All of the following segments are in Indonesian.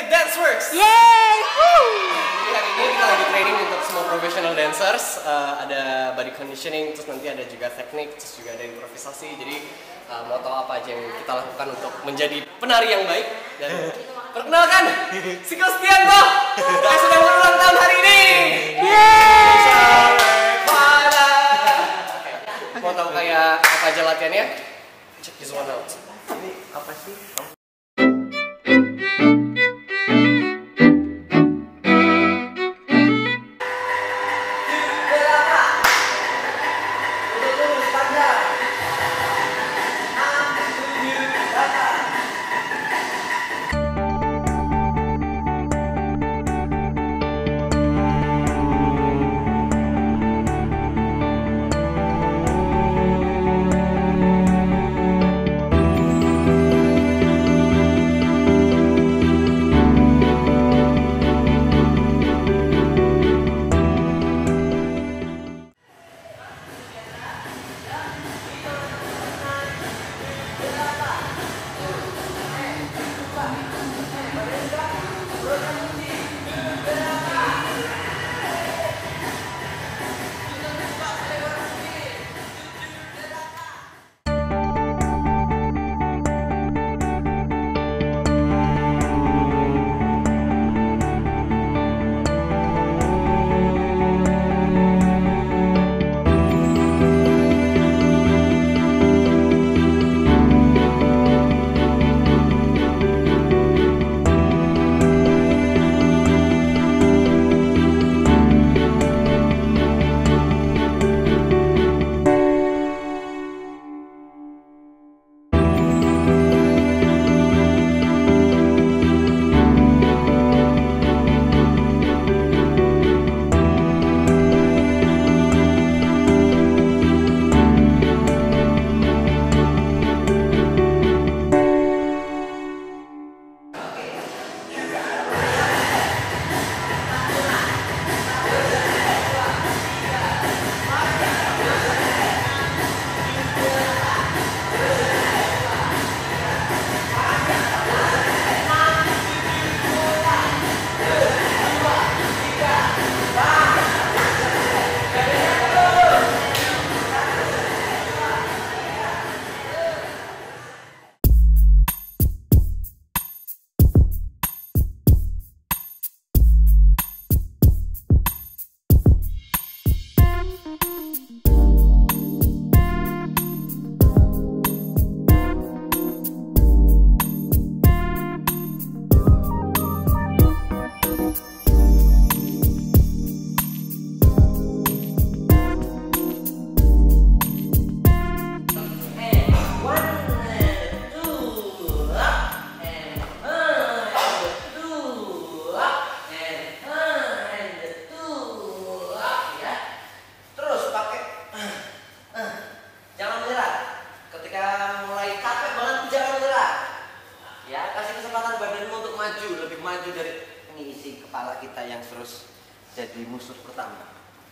with Danceworks. Yeay! Jadi hari ini kita lagi training untuk semua professional dancers. Ada body conditioning, terus nanti ada juga teknik, terus juga ada improvisasi. Jadi mau tahu apa aja yang kita lakukan untuk menjadi penari yang baik. Dan perkenalkan, si Kristianto yang sedang berulang tahun hari ini. Yeay! Mau tahu kayak apa aja latihannya? Check this one out. Ini apa sih? Lebih maju dari ini isi kepala kita yang terus jadi musuh pertama.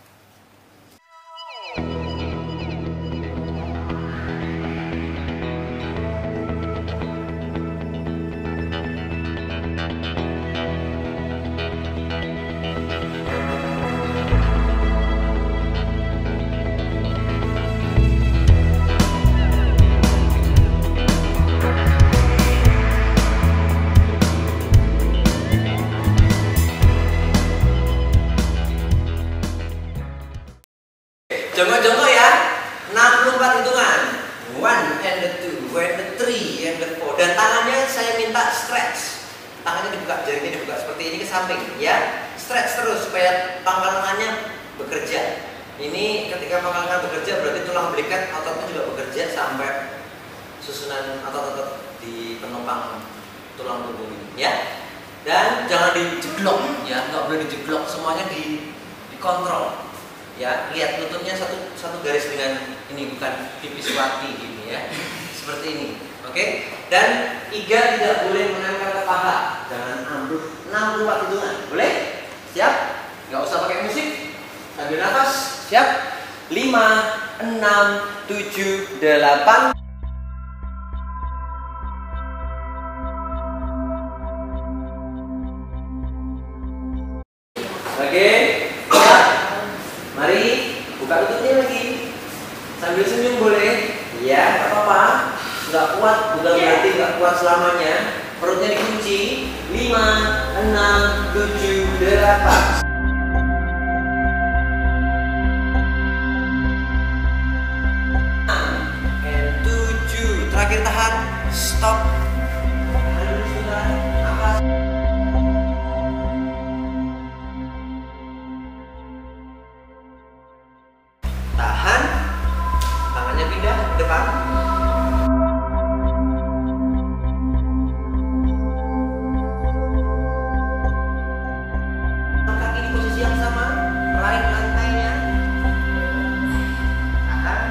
Jongkok-jongkok ya, 64 hitungan. 1 and the 2, and the 3, and the 4. Dan tangannya saya minta stretch. Tangannya dibuka, jarinya dibuka seperti ini ke samping ya. Stretch terus supaya pangkal tangannya bekerja. Ini ketika pangkal tangan bekerja berarti tulang belikat ototnya juga bekerja sampai susunan otot-otot di penopang tulang tubuh ini ya. Dan jangan dijeglok ya, nggak boleh dijeglok, semuanya dikontrol. Ya, lihat lututnya satu garis dengan ini, bukan pipis wati ini ya, seperti ini, oke? Dan iga tidak boleh menempel ke paha, jangan ambruk. 64 hitungan, boleh? Siap? Nggak usah pakai musik, sambil nafas, siap? 5, 6, 7, 8. Oke, ya. Mari buka lututnya lagi. Sambil senyum boleh. Iya, nggak apa-apa. Nggak kuat bukan berarti nggak kuat selamanya. Perutnya dikunci. 5, 6, 7, 8. Terakhir tahan, stop. Tahan dulu sebentar. Nafas. Tahan. Tangannya pindah ke depan. Kaki di posisi yang sama, meraih lantainya. Tahan.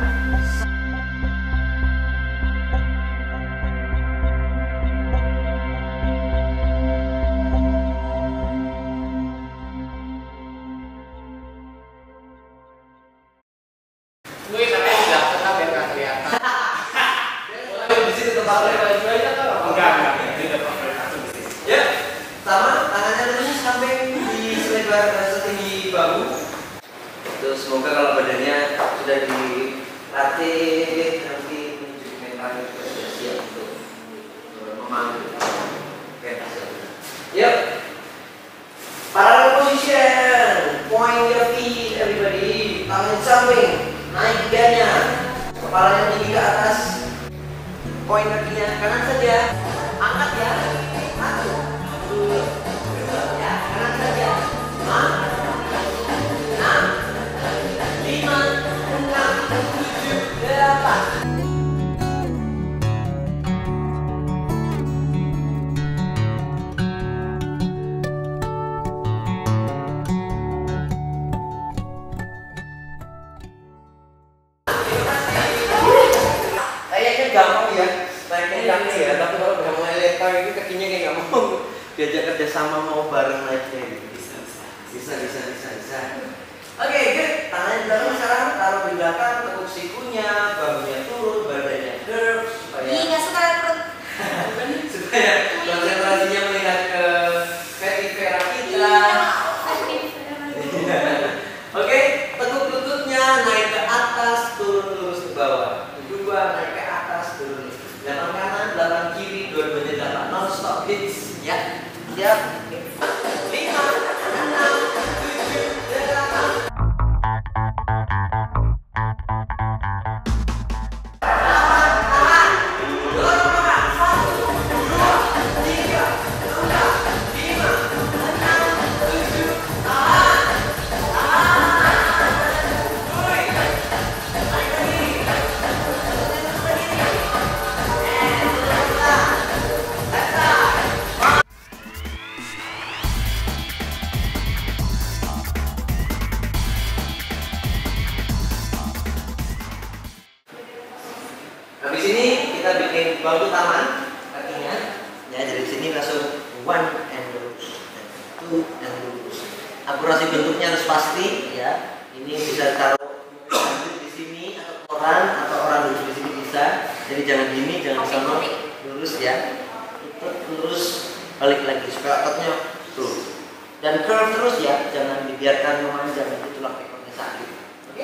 Gue karena udah tetap biar nggak kelihatan. Di situ tempatnya baju aja kan? Enggak, ini udah profil satu di sini. Ya, sama tangannya lurus sampai di selebar setinggi bahu. Terus semoga kalau badannya sudah dilatih nanti menuju mentalnya juga sudah siap untuk memanggil pentas. Yuk, parallel position, point your feet everybody, tangan samping, naik dadanya, kepalanya tinggi ke atas, point kakinya kanan saja, angkat ya. 1, 2, 3, ya, kanan saja. 5, 6, 7, 8. Kayaknya gampang ya, naiknya kaki ya, tapi kalau udah mulai lebar ini kakinya kayak nggak mau diajak kerjasama, mau bareng naiknya gitu. Bisa. Oke, good. Tangannya di belakang sekarang, taruh di belakang, tekuk sikunya, bahunya turun, badannya curve supaya nggak suka perut. supaya konsentrasinya melihat ke vertebra kita. Oke, tekuk lututnya naik ke atas, turun lurus ke bawah. Kedua naik ke atas, turun. Belakang kanan, belakang kiri, dua-duanya dapat non stop hits. Ya, siap. 5, 6, 7, 8. Habis ini kita bikin bangku taman kakinya. Ya, dari sini langsung 1 and lurus, 2 and lurus. Akurasi bentuknya harus pasti ya. Ini bisa taruh di sini atau koran atau orang duduk di sini bisa. Jadi jangan gini, jangan sama, lurus ya. Itu lurus, balik lagi supaya ototnya tuh. Dan curve terus ya, jangan dibiarkan memanjang, itu tulang ekornya sakit. Oke?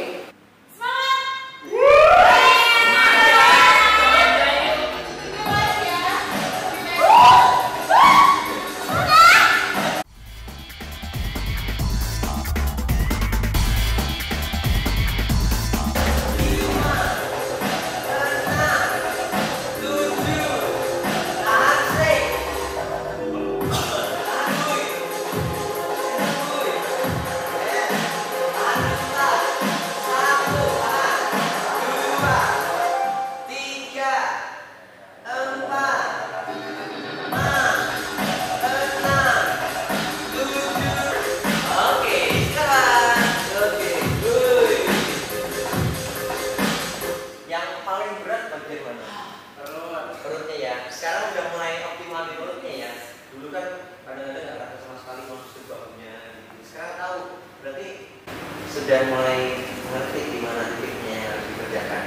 Perutnya ya. Sekarang udah mulai optimal di perutnya ya. Dulu kan kadang-kadang nggak rasa sama sekali masuk bahunya. Sekarang tahu, berarti sudah mulai mengerti di mana titiknya yang harus dikerjakan.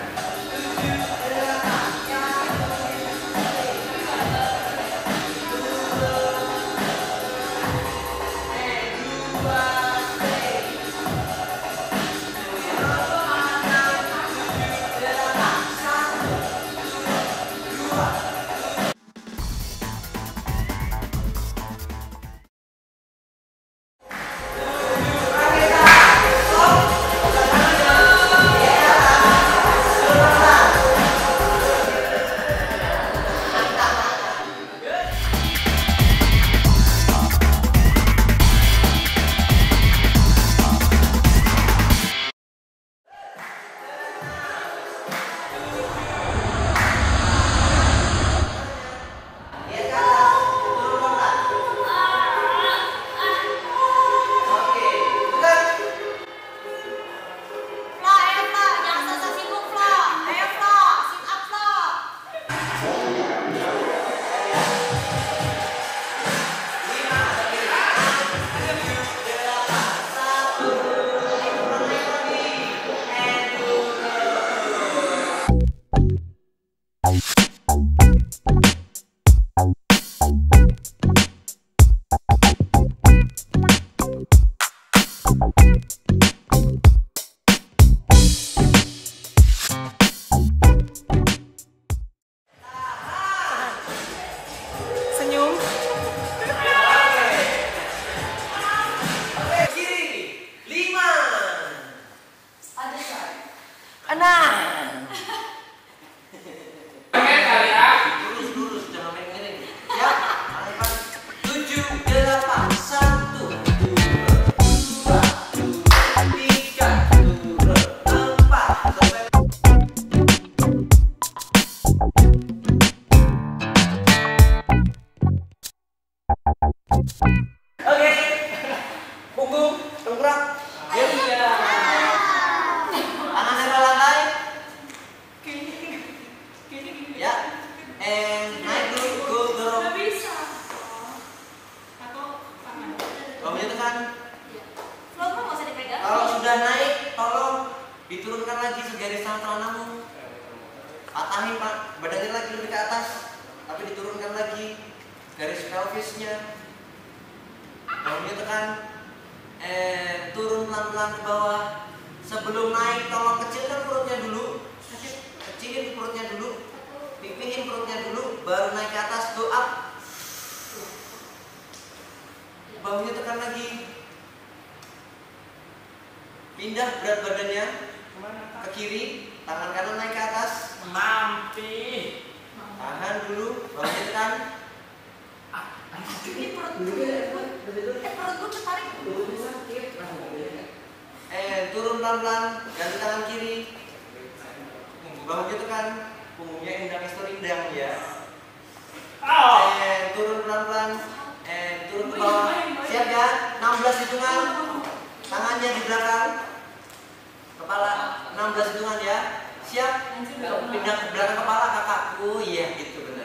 Oke. Punggung, tenggerak. Iya. Tangan nempel lantai. Ya. Naik dulu, go dorong. Nggak bisa. Atau tangan. Bawahnya tekan. Float mah nggak usah dipegang. Kalau sudah naik, tolong diturunkan lagi segaris tangan celanamu. Patahin pak, badannya lagi lebih ke atas, tapi diturunkan lagi garis pelvisnya. Bawahnya tekan. Turun pelan-pelan ke bawah. Sebelum naik, tolong kecilkan perutnya dulu. Kecilin perutnya dulu. Pipihin perutnya dulu, baru naik ke atas, go up. Bahunya tekan lagi. Pindah berat badannya ke kiri, tangan kanan naik ke atas. Tahan dulu, bahunya tekan. Ini perut gue. Perut gue ketarik. Turun pelan-pelan, ganti tangan kiri. Bahunya tekan, punggungnya endang rindang ya. Turun pelan-pelan, turun ke bawah. Siap ya? 16 hitungan. Tangannya di belakang. Kepala 16 hitungan ya. Siap? Pindah ke belakang kepala kakak. Oh iya gitu benar.